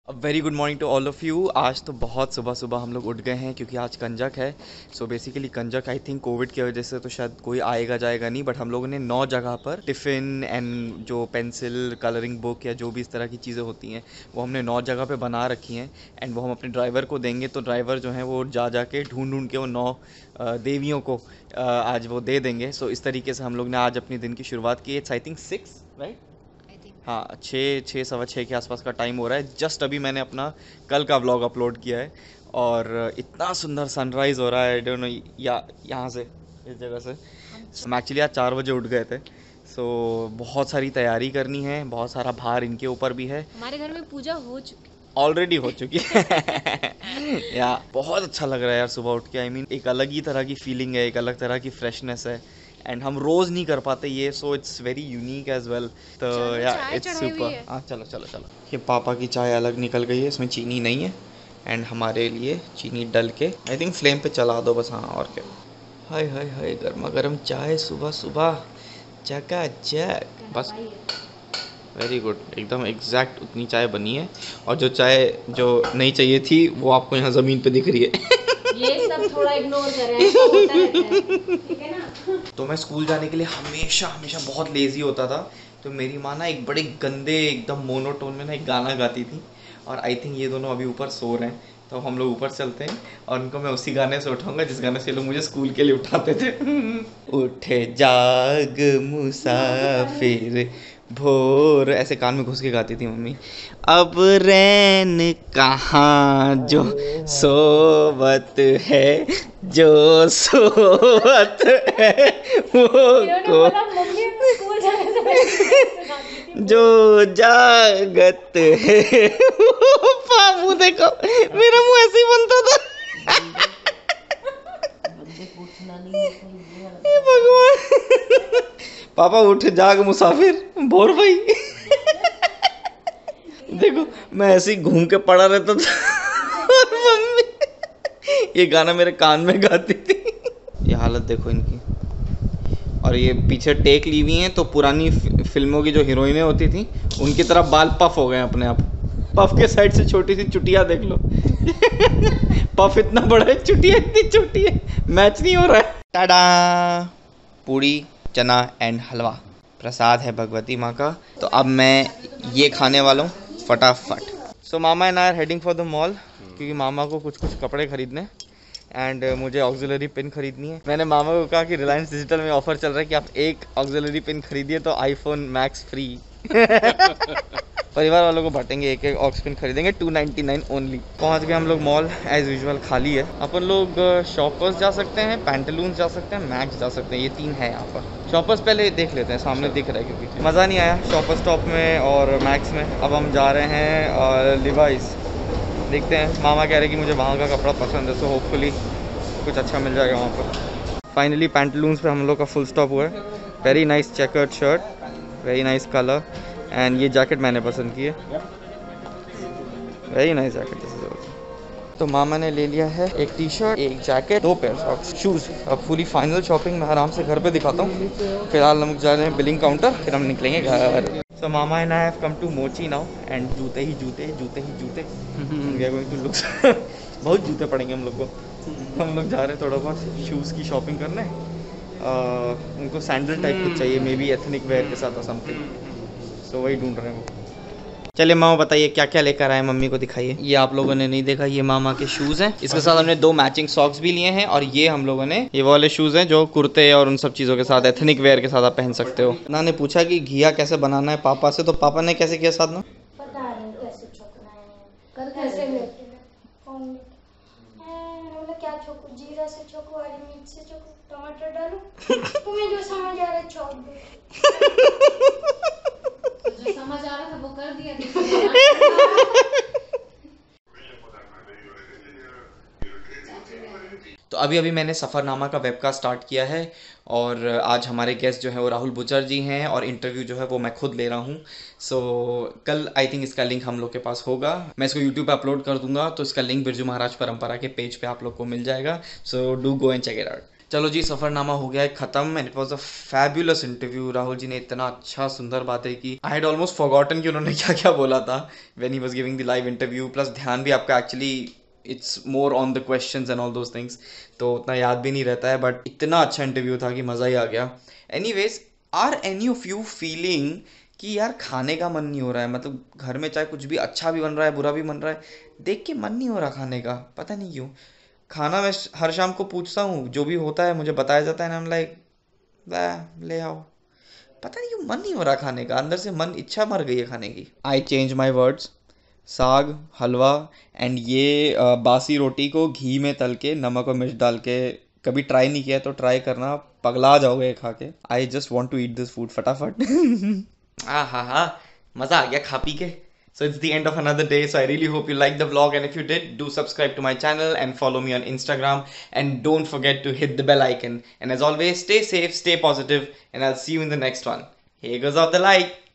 Very good morning to all of you. आज तो बहुत सुबह सुबह हम लोग उठ गए हैं क्योंकि आज कंजक है। So basically Kanjak I think covid की वजह से तो शायद कोई आएगा जाएगा नहीं, बट हम लोगों ने 9 जगह पर टिफ़िन एंड जो पेंसिल कलरिंग बुक या जो भी इस तरह की चीज़ें होती हैं वो हमने 9 जगह पे बना रखी हैं। एंड वो हम अपने ड्राइवर को देंगे, तो ड्राइवर जो है वो जा के ढूंढ के वो 9 देवियों को आज वो दे देंगे। सो इस तरीके से हम लोग ने आज अपने दिन की शुरुआत की। It's I think 6 right. हाँ, 6 सवा 6 के आसपास का टाइम हो रहा है। जस्ट अभी मैंने अपना कल का व्लॉग अपलोड किया है और इतना सुंदर सनराइज़ हो रहा है। आई डोंट नो यहाँ से इस जगह से हम एक्चुअली आज 4 बजे उठ गए थे। सो बहुत सारी तैयारी करनी है, बहुत सारा भार इनके ऊपर भी है। हमारे घर में पूजा हो चुकी ऑलरेडी हो चुकी है। या बहुत अच्छा लग रहा है यार सुबह उठ के। आई मीन एक अलग ही तरह की फीलिंग है, एक अलग तरह की फ्रेशनेस है एंड हम रोज़ नहीं कर पाते ये। So it's very unique as well. तो या इट्स सुपर। हाँ चलो चलो चलो। ये पापा की चाय अलग निकल गई है, इसमें चीनी नहीं है एंड हमारे लिए चीनी डल के आई थिंक फ्लेम पे चला दो बस। हाँ और क्या। हाय हाय हाय, गर्मा गर्म चाय सुबह सुबह चकाचक बस। वेरी गुड, एकदम एग्जैक्ट उतनी चाय बनी है। और जो चाय जो नहीं चाहिए थी वो आपको यहाँ ज़मीन पे दिख रही है। ये सब थोड़ा इग्नोर करें, ऐसा होता रहता है, ठीक है ना। तो मैं स्कूल जाने के लिए हमेशा हमेशा बहुत लेज़ी होता था। तो मेरी माँ ना एक बड़े गंदे एकदम मोनोटोन में ना एक गाना गाती थी और आई थिंक ये दोनों अभी ऊपर सो रहे हैं। तो हम लोग ऊपर चलते हैं और उनको मैं उसी गाने से उठाऊंगा जिस गाने से लोग मुझे स्कूल के लिए उठाते थे। उठे जाग मुसाफिर भोर, ऐसे कान में घुस के गाती थी मम्मी। अब रैन कहाँ जो सोवत है, जो सोवत है वो को जो जागत है वो पापू। देखो मेरा मुंह ऐसे ही बनता था। हे भगवान। पापा उठ जाग मुसाफिर भोर भाई। देखो मैं ऐसे ही घूम के पड़ा रहता था और मम्मी ये गाना मेरे कान में गाती थी। ये हालत देखो इनकी। और ये पीछे टेक ली हुई हैं तो पुरानी फिल्मों की जो हीरोइनें होती थी उनकी तरह बाल पफ हो गए अपने आप। पफ के साइड से छोटी सी चुटिया देख लो। पफ इतना बड़ा है, चुटिया इतनी छोटी है, मैच नहीं हो रहा है। टाडा, पूड़ी चना एंड हलवा प्रसाद है भगवती माँ का। तो अब मैं ये खाने वाला हूँ फटाफट। सो मामा and I are heading for the mall क्योंकि मामा को कुछ कपड़े खरीदने एंड मुझे ऑक्सिलरी पिन खरीदनी है। मैंने मामा को कहा कि रिलायंस डिजिटल में ऑफर चल रहा है कि आप एक ऑक्सिलरी पिन खरीदिए तो आईफोन मैक्स फ्री। परिवार वालों को बांटेंगे, एक ऑक्स पिन खरीदेंगे 299 ओनली। पहुंच गए हम लोग मॉल, एज यूजुअल खाली है। अपन लोग शॉपर्स जा सकते हैं, पैंटलून्स जा सकते हैं, मैक्स जा सकते हैं, ये 3 है यहाँ पर। शॉपर्स पहले देख लेते हैं, सामने दिख रहा है क्योंकि मज़ा नहीं आया शॉपर्स टॉप में और मैक्स में। अब हम जा रहे हैं और लिवाइस देखते हैं। मामा कह रहे कि मुझे वहाँ का कपड़ा पसंद है, सो होपफुली कुछ अच्छा मिल जाएगा वहाँ पर। फाइनली पैंटलून्स पे हम लोग का फुल स्टॉप हुआ है। Very nice checkered shirt, very nice colour and ये जैकेट मैंने पसंद की है। Very nice jacket. तो मामा ने ले लिया है एक टी शर्ट, एक जैकेट, 2 पेयर सॉक्स, शूज़। अब पूरी फाइनल शॉपिंग मैं आराम से घर पे दिखाता हूँ। फिलहाल हम जा रहे हैं बिलिंग काउंटर, फिर हम निकलेंगे घर। सो मामा and I have come to मोची नाउ एंड जूते ही जूते, जूते ही जूते। We are going to look. बहुत जूते पड़ेंगे हम लोग को। हम लोग जा रहे हैं थोड़ा बहुत शूज़ की शॉपिंग करने। उनको सैंडल टाइप कुछ चाहिए, मे बी एथनिक वेयर के साथ समथिंग। तो वही ढूंढ रहे हैं वो। चलिए मामा बताइए क्या क्या लेकर आए, मम्मी को दिखाइए। ये आप लोगों ने नहीं देखा, ये मामा के शूज़ हैं। इसके साथ हमने 2 मैचिंग सॉक्स भी लिए हैं और ये हम लोगों ने ये वाले शूज़ हैं जो कुर्ते और उन सब चीज़ों के साथ एथनिक वेयर के साथ आप पहन सकते हो। ना ने पूछा कि घिया कैसे बनाना है पापा से, तो पापा ने कैसे किया साथ में? क्या छोकू, जीरा से छोकू, हरी मिर्च से छोकू, टमाटर डालू, तुम्हें जो समझ आ रहा है छोड़ दो। जो समझ आ रहा था वो कर दिया। तो अभी मैंने सफ़रनामा का वेबकास्ट स्टार्ट किया है और आज हमारे गेस्ट जो है वो राहुल बुचर जी हैं और इंटरव्यू जो है वो मैं खुद ले रहा हूँ। सो कल आई थिंक इसका लिंक हम लोग के पास होगा, मैं इसको यूट्यूब पे अपलोड कर दूंगा। तो इसका लिंक बिरजू महाराज परंपरा के पेज पे आप लोग को मिल जाएगा। So do go and check it out. चलो जी, सफ़रनामा हो गया है ख़त्म and it was a fabulous interview. Rahul ji ने इतना अच्छा सुंदर बातें की, आई हैड ऑलमोस्ट फॉरगॉटन कि उन्होंने क्या क्या बोला था when he was giving the live interview. Plus ध्यान भी आपका actually it's more on the questions and all those things, तो उतना याद भी नहीं रहता है, बट इतना अच्छा इंटरव्यू था कि मज़ा ही आ गया। Anyways, are any of you feeling कि यार खाने का मन नहीं हो रहा है? मतलब घर में चाहे कुछ भी अच्छा भी बन रहा है, बुरा भी बन रहा है, देख के मन नहीं हो रहा खाने का, पता नहीं क्यों। खाना मैं हर शाम को पूछता हूँ, जो भी होता है मुझे बताया जाता है, ना हम लाइक ले आओ, पता नहीं क्यों मन नहीं हो रहा खाने का, अंदर से मन, इच्छा मर गई है खाने की। I change my words. साग, हलवा एंड ये बासी रोटी को घी में तल के नमक और मिर्च डाल के, कभी ट्राई नहीं किया तो ट्राई करना, पगला जाओगे खा के। I just want to eat this food फटाफट। हाँ, मज़ा आ गया खा पी के। So it's the end of another day. So I really hope you liked the vlog, and if you did, do subscribe to my channel and follow me on Instagram, and don't forget to hit the bell icon. And as always, stay safe, stay positive, and I'll see you in the next one. Here goes off the light.